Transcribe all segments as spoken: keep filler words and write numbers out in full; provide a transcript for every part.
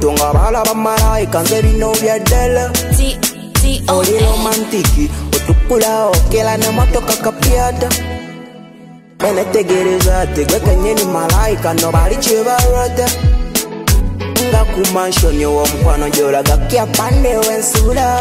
Batunga bala bamalaika nze bino bya ddala. Oli romantiki otukula okela na motoka kapyata. Benetegereza tegwe kenyeni malaika no bali chibarota. Nga kumansion yo omukwano jolaga kya pande wensula.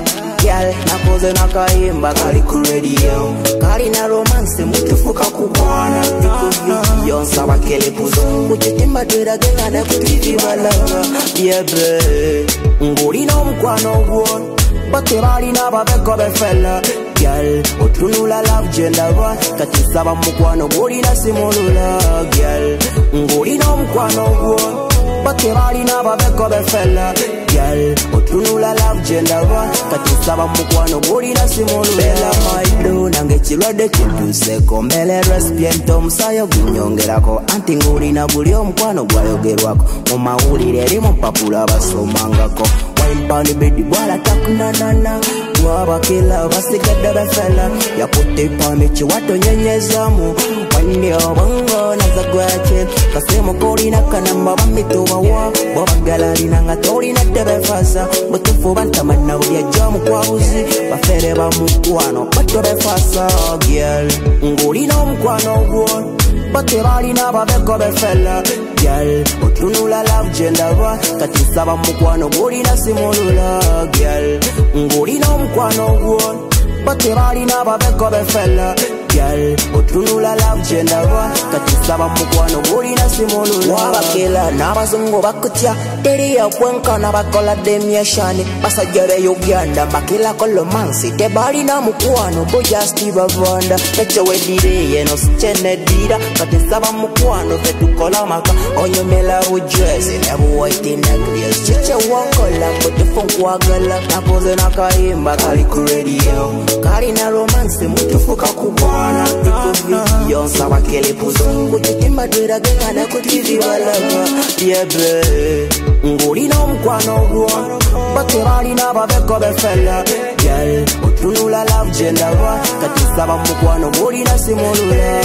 Gyal nakoze nakayimba kali ku radio. Kali na romance mutufuka kukwana. Tuku video nsaba kelepuzo. Kuchitimba twira genga na kutivi balava. Yeah be nguli no mukwano gwo. Bate bali na babeko befella. Gyal otunula love gender wa. Kati saba mukwano guli na simulula. Gyal nguli no mukwano gwo. Bate bali na babeko befella. Gyal otunula love gender wa. Kati saba mukwano guli na simulula. Bella maido nange chilwade kiduse kombele respiento musayo gunyongerako. Anti nguli na guli omukwano gwayogerwako. Mumawulire limu papula basomangako. Impani bedi bwala takuna nana. Waba kila basigada befella. Ya puti pamichi wato nyenyezamu. Wani obongo na zagwache. Kasemo kori na kanamba bamituwa wa. Boba galari na ngatori na debefasa. Butufu bantamana ulia jamu kwa uzi. Bafere ba mkwano bato befasa. Gyal nguli no mkwano guon. Bate bali na babeko befella. Gyal otunula love gender wa. Kati saba mukwano guli na simulula. Gyal nguli no mukwano gwo. Bate bali na babeko befella. Gyal otunula love gender wa. Kati saba mukwano guli na simulula. Wabakela n'abazungu bakutya. Teri ya kwenka n'abakola demyeshani. Basajjare Uganda bakila kolomansi. Tebali na mukwano boja Steve Avanda. Techo wedire yeno sichene dira. Kati saba mukwano fetukola maka. Onyomela ujwezi nebu waiti negrias. Chiche wakola kutufu kwagala. Napoze nakayimba kali ku radio. Kali na romance mutufuka kubwana. Tuku video nsaba kelepuzo. Kuchitimba twira genga na kutivi balava. Yeah be nguli no mukwano gwo. Bate bali na babeko befella. Gyal otunula love gender wa. Kati saba mukwano guli na simulula.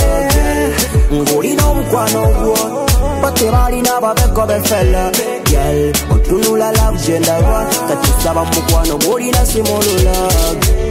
Nguli no mukwano gwo. Bate bali na babeko befella. Gyal otunula love gender wa. Kati saba mukwano guli na simulula.